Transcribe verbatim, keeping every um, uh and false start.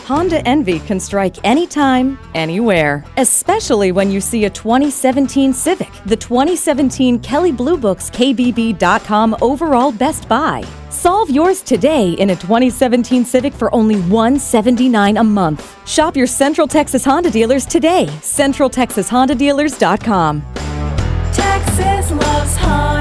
Honda envy can strike anytime, anywhere. Especially when you see a twenty seventeen Civic, the twenty seventeen Kelley Blue Book's K B B dot com overall best buy. Solve yours today in a twenty seventeen Civic for only one hundred seventy-nine dollars a month. Shop your Central Texas Honda dealers today. Central Texas Honda Dealers dot com. Texas loves Honda.